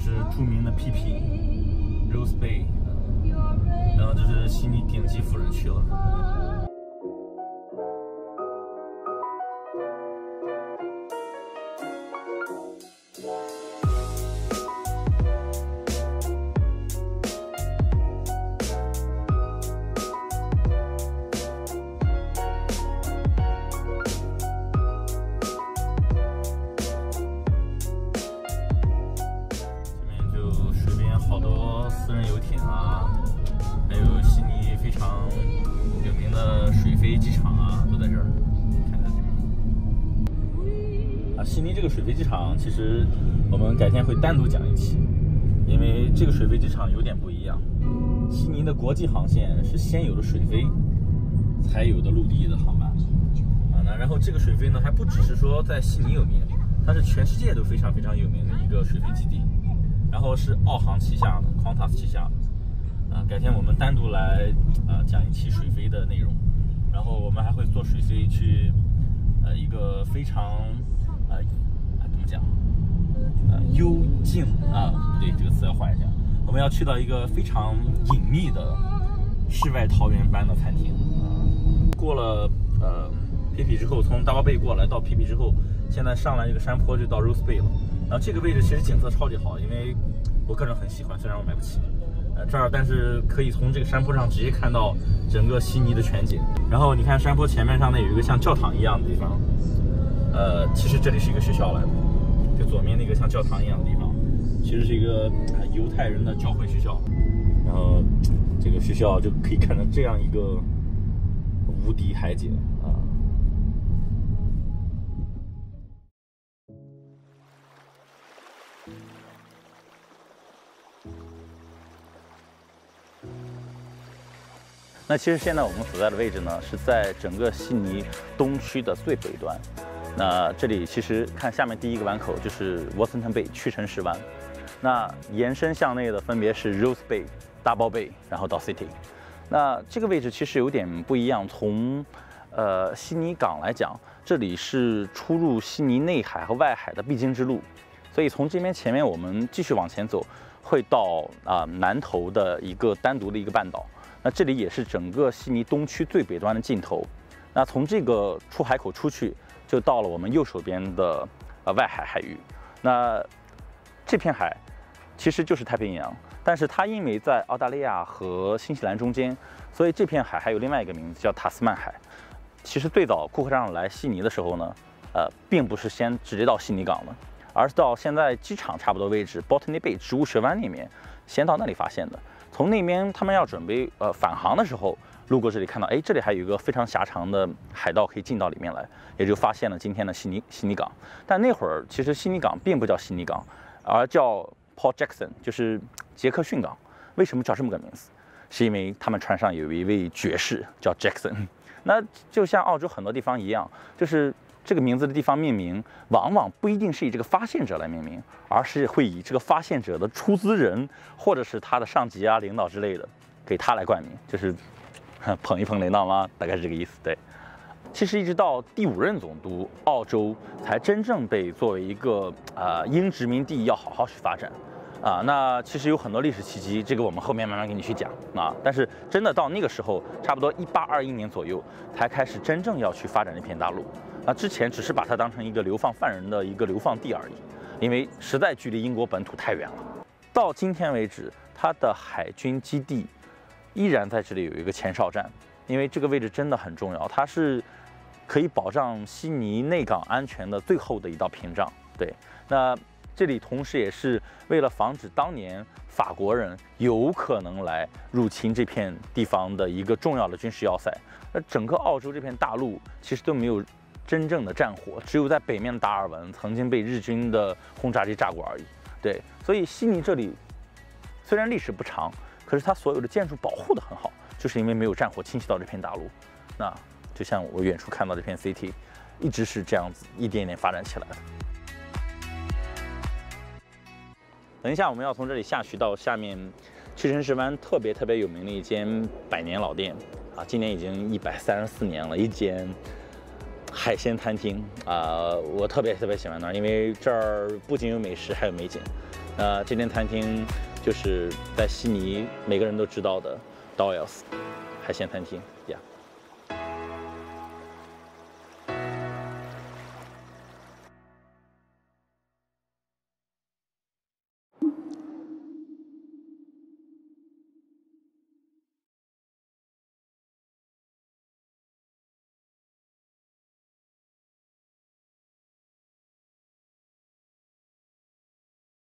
就是著名的 PP Rose Bay， 然后这是悉尼顶级富人区了。好多私人游艇啊，还有悉尼非常有名的水飞机场啊，都在这儿。看看这边啊，悉尼这个水飞机场，其实我们改天会单独讲一期，因为这个水飞机场有点不一样。悉尼的国际航线是先有的水飞，才有的陆地的航班啊。那然后这个水飞呢，还不只是说在悉尼有名，它是全世界都非常非常有名的一个水飞基地。然后是澳航旗下的 Qantas 旗下的，改天我们单独来讲一期水飞的内容，然后我们还会坐水飞去一个非常怎么讲幽静不对，这个词要换一下，我们要去到一个非常隐秘的世外桃源般的餐厅。过了PP 之后，从大巴贝过来到 PP 之后，现在上来这个山坡就到 Rose Bay 了。然后这个位置其实景色超级好，因为我个人很喜欢，虽然我买不起。这儿但是可以从这个山坡上直接看到整个悉尼的全景。然后你看山坡前面上面有一个像教堂一样的地方，其实这里是一个学校来的，就左面那个像教堂一样的地方，其实是一个犹太人的教会学校。然后这个学校就可以看到这样一个无敌海景啊。那其实现在我们所在的位置呢，是在整个悉尼东区的最北端。那这里其实看下面第一个湾口就是 Watsonton Bay 屈臣氏湾，那延伸向内的分别是 Rose Bay、大包贝，然后到 City。那这个位置其实有点不一样，从悉尼港来讲，这里是出入悉尼内海和外海的必经之路，所以从这边前面我们继续往前走，会到南头的一个单独的一个半岛。那这里也是整个悉尼东区最北端的尽头。那从这个出海口出去，就到了我们右手边的外海海域。那这片海其实就是太平洋，但是它因为在澳大利亚和新西兰中间，所以这片海还有另外一个名字叫塔斯曼海。其实最早顾客上来悉尼的时候呢，并不是先直接到悉尼港的，而是到现在机场差不多位置 Botany Bay 植物学湾里面，先到那里发现的。从那边他们要准备返航的时候，路过这里看到，哎，这里还有一个非常狭长的海道可以进到里面来，也就发现了今天的悉尼港。但那会儿其实悉尼港并不叫悉尼港，而叫 Port Jackson， 就是杰克逊港。为什么叫这么个名字？是因为他们船上有一位爵士叫 Jackson。那就像澳洲很多地方一样，就是这个名字的地方命名，往往不一定是以这个发现者来命名，而是会以这个发现者的出资人或者是他的上级啊、领导之类的，给他来冠名，就是捧一捧领导嘛，大概是这个意思。对，其实一直到第5任总督，澳洲才真正被作为一个英殖民地要好好去发展。那其实有很多历史契机，这个我们后面慢慢给你去讲啊。但是真的到那个时候，差不多1821年左右，才开始真正要去发展这片大陆。之前只是把它当成一个流放犯人的一个流放地而已，因为实在距离英国本土太远了。到今天为止，它的海军基地依然在这里有一个前哨站，因为这个位置真的很重要，它是可以保障悉尼内港安全的最后的一道屏障。对，那这里同时也是为了防止当年法国人有可能来入侵这片地方的一个重要的军事要塞。整个澳洲这片大陆其实都没有真正的战火，只有在北面的达尔文曾经被日军的轰炸机炸过而已。对，所以悉尼这里虽然历史不长，可是它所有的建筑保护得很好，就是因为没有战火侵袭到这片大陆。那就像我远处看到这片 City， 一直是这样子一点点发展起来的。等一下，我们要从这里下去到下面屈臣氏湾特别有名的一间100年老店啊，今年已经134年了，一间海鲜餐厅我特别喜欢那儿，因为这儿不仅有美食，还有美景。这间餐厅就是在悉尼每个人都知道的 Doyle's 海鲜餐厅呀。Yeah